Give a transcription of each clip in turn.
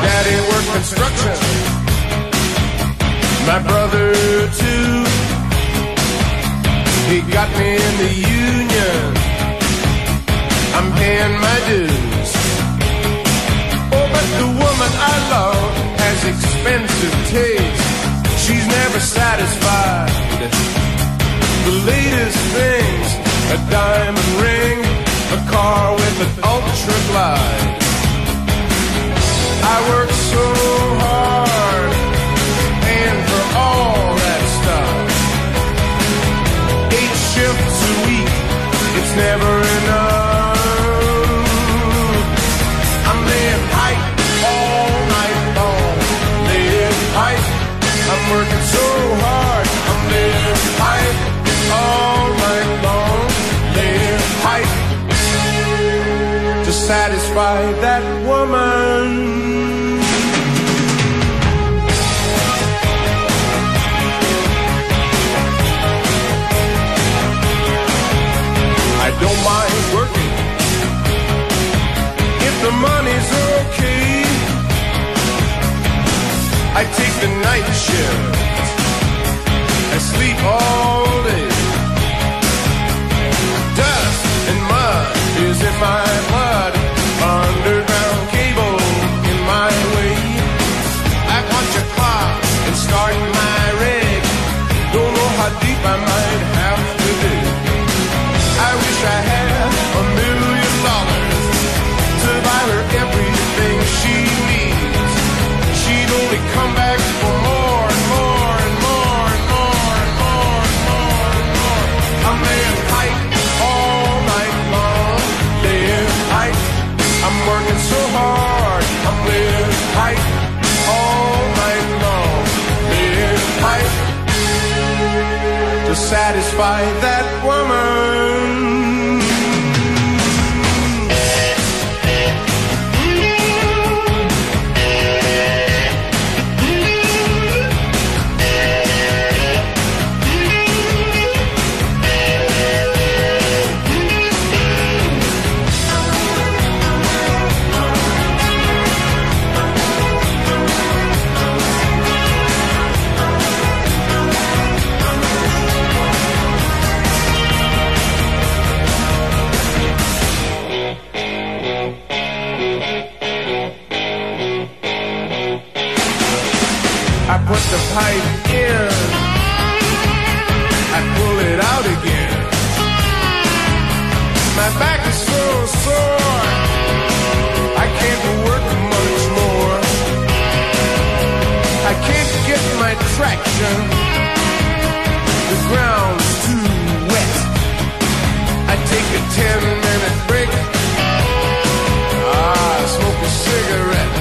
daddy worked construction, my brother too. He got me in the union, I'm paying my dues. Oh, but the woman I love has expensive taste. She's never satisfied. The latest things, a diamond ring, a car with an ultra glide. I work so hard, paying for all that stuff. 8 shifts a week, it's never enough. I'm laying pipe all night long, laying pipe. I'm working so hard, I'm laying pipe all night long, laying pipe to satisfy that woman. I don't mind working if the money's okay. I take the night shift, I sleep all day. Dust and mud is in my blood, underground cable in my way. I punch a clock and start my rig, don't know how deep I might have to dig. I wish I had $1 million to buy her everything she needs. She'd only come back for more and more and more and more and more and more and more. I'm laying pipe all night long, laying pipe. I'm working so hard, I'm laying pipe all night long, laying pipe to satisfy that woman. I put the pipe in, I pull it out again. My back is so sore, I can't work much more. I can't get my traction, the ground's too wet. I take a 10-minute break, smoke a cigarette.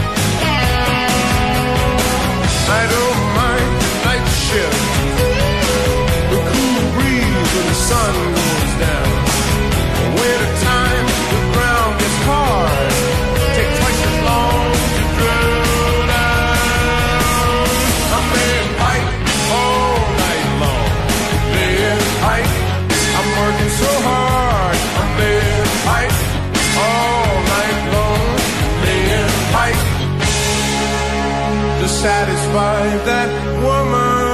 I don't mind the night shift, the cool breeze when the sun goes down. Winter time, the ground gets hard, take twice as long to drill down. I'm laying pipe all night long, laying pipe. I'm working so hard, I'm laying pipe all night long, laying pipe to satisfy that woman.